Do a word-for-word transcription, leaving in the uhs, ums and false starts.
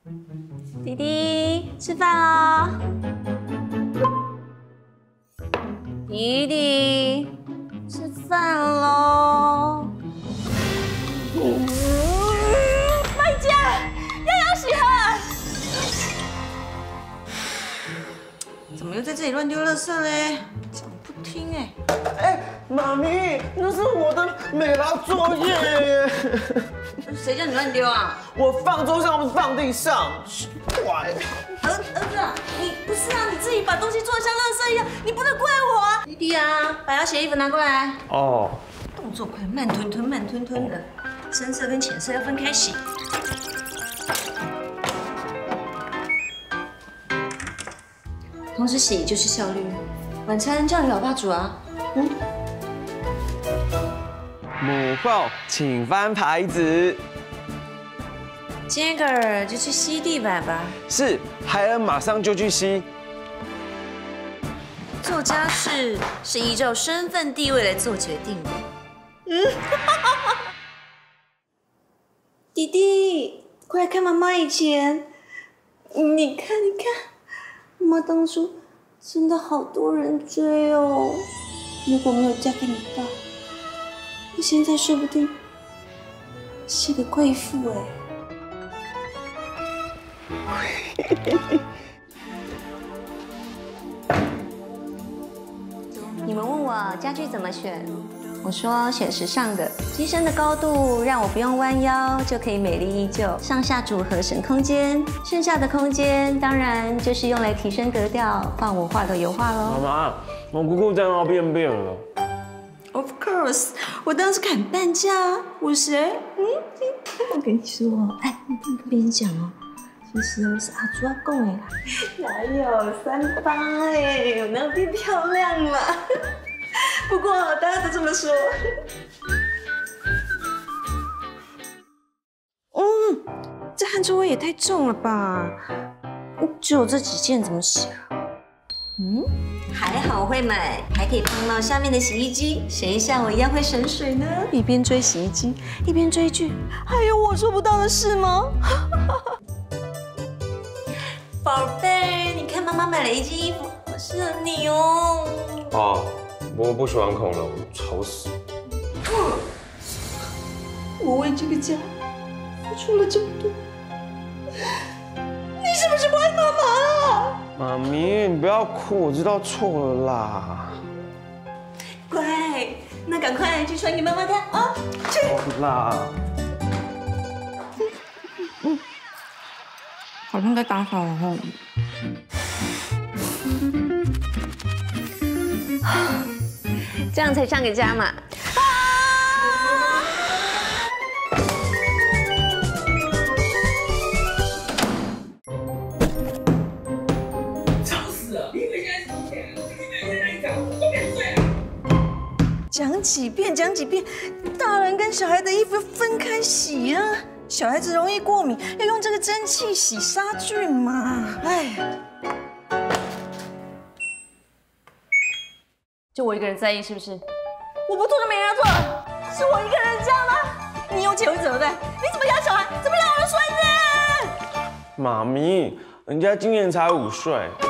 弟弟，吃饭喽！弟弟，吃饭喽！嗯，卖家，要要洗喝。怎么又在这里乱丢垃圾嘞？讲不听哎！ 哎，妈咪，那是我的美劳作业耶！ 谁叫你乱丢啊？ 我放桌上，不是放地上。怪。 儿儿子啊，你不是啊？你自己把东西做得像垃圾一样，你不能怪我啊！弟弟啊，把要洗衣服拿过来。 哦。 动作快，慢吞吞，慢吞吞的。深色跟浅色要分开洗。同时洗就是效率。晚餐叫你老爸煮啊。嗯。 母后，请翻牌子。 杰格尔就去吸地板吧。 是，海恩马上就去吸。 做家事是依照身份地位来做决定的。嗯，弟弟，快来看妈妈以前。你看，你看，妈妈当初真的好多人追哦。如果没有嫁给你爸，我现在说不定是个贵妇哎。你们问我家具怎么选，我说选时尚的，机身的高度让我不用弯腰就可以美丽依旧，上下组合省空间，剩下的空间当然就是用来提升格调，放我画的油画喽。 妈妈，我姑姑在那便便了。 Of course， 我当时砍半价啊，我谁？嗯，我跟你说，哎，我不能跟你讲哦。其实我是阿朱阿公哎啦，哪有三八哎，我哪有变漂亮了？不过大家都这么说。嗯，这汗臭味也太重了吧？只有这几件怎么洗啊？嗯，还好会买，还可以放到下面的洗衣机，谁像我一样会省水呢？一边追洗衣机，一边追剧，还有我做不到的事吗？宝贝，你看妈妈买了一件衣服，好适合你哦。 哦，我不喜欢恐龙，丑死。 我为这个家付出了这么多，你是不是不爱妈妈啊？ 妈咪，你不要哭，我知道错了啦。 乖，那赶快去穿给妈妈看啊！去。 好啦。 好像在打扫哦。这样才像个家嘛。啊！ 吵死了！你以为现在是几点？你每天在那里讲，都别睡啊！ 讲几遍，讲几遍，大人跟小孩的衣服分开洗啊。小孩子容易过敏，要用这个蒸汽洗杀菌嘛。哎，就我一个人在意是不是？我不做就没人要做了，是我一个人家吗？你有姐有责对？你怎么养小孩？怎么养我的孙子？ 妈咪，人家今年才五岁。